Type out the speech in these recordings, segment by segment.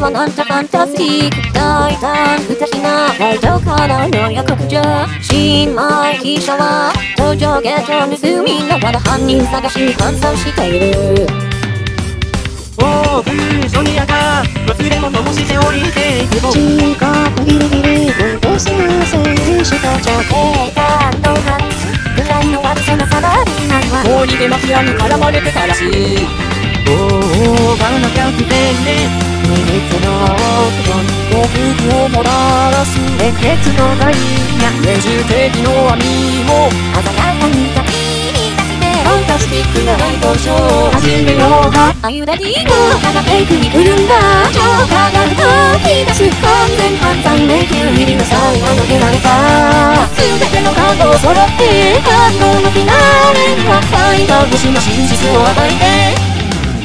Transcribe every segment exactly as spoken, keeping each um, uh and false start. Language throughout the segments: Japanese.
はなんとファンタスティック。大胆不敵なライトからの予告状。新米記者は登場ゲートを盗みながら犯人探し換算している。 オープンソニアが忘れ物もして降りていく。 時刻ギリギリ運転しませんしたじゃ警官のハンツぐらいの悪さなサラリーマンはもう逃げマフィアに絡まれてたらしい。おおバナキャプテンで秘密の奥の幸福をもたらす熱血のダイヤ。明治定義の網も鮮やかに立ち出してファンタスティックなライトショーを始めようか。 あゆレディーの花フェイクに来るんだ。超科学を引き出す完全犯罪迷宮入りの最後の出られた。全てのカードを揃って感動のフィナーレにはファイター星の真実を与えて。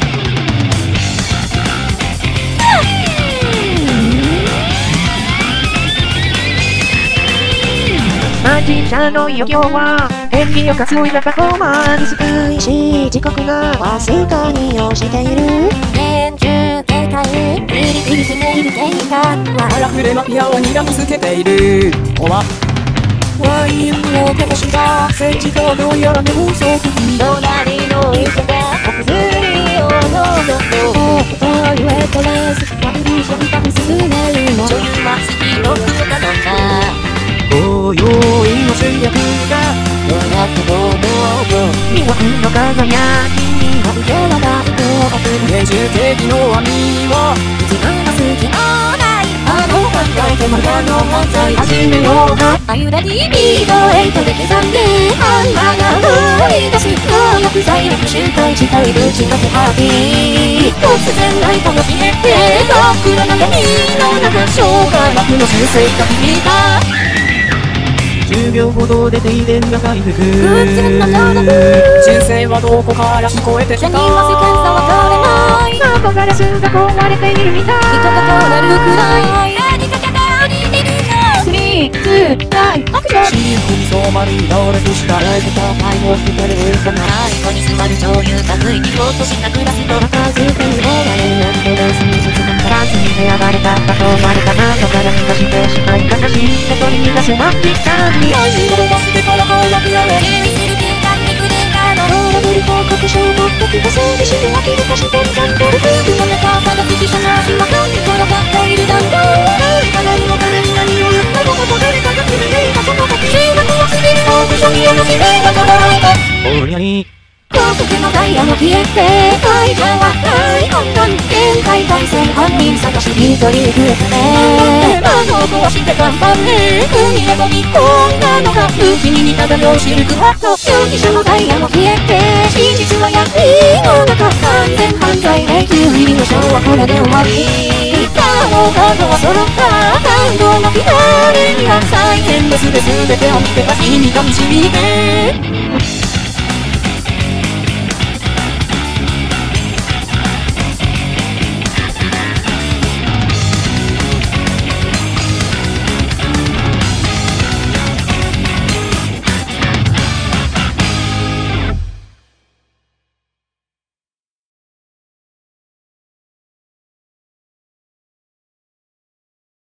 マジシャンの余興は演技を担いだパフォーマンス。 開始時刻がわずかに押している。厳重警戒ビリビリしている警官はあらふれマフィアを睨みつけている。おわワインをこぼした戦時行動やらめ放送機。 隣の椅子がお薬を飲むとというエトレスワブリーションが進めるの。女優は月の空かどんだ。 おいおいの主役がどうやってどうどう魅惑の輝きにまぶけながら合格。 明治定義の網は自分の好きのないあの考えてまたの漫才始めようか。 あゆらにビートエイトで刻んでハンマーが振り出す能力財力周回したいぶちの手ハービー。突然ライトが消えて真っ暗な闇の中障害幕の修正が響いた。 じゅうびょうほどで停電が回復。 偶然ならば銃声はどこから聞こえてきた。 ジャニーは世間さわからない。 窓ガラスが壊れているみたい。 人が通れるくらい何かけて歩いてるの。スリー、ツー、ワン、アクション。 シーフに染まり倒れとしたライトと愛を捨てる嘘の最後に座る超優作にほっとしたクラスの中ずっと言われるなんてダンスに進んだらずに部屋がれた場所まれた窓から逃がしてしまい悲しいことに逃がすマジシャンにマジを出してから早くやれ。 注意する警官にクレーカーのトラブル報告書を持ってきたそうにして明らかしてんじゃんこれ夫婦の中探す記者の足は何に転がっているだろう。 誰か何のために何を言ったのかと誰かが決めていたその時中学を過ぎる報告書に同じ名が輝いた。おりゃり広告のダイヤも消えて会場は大混乱。限界対戦犯人探し一人増えたね。窓を壊して看板ね海へ飛び込んだのが武器に似た画像シルクハット。容疑者のダイヤも消えて真実は闇の中完全犯罪迷宮入りのショーはこれで終わり。さあもうカードは揃った感動のフィナーレには再現レスで全てを見てた君が導いて。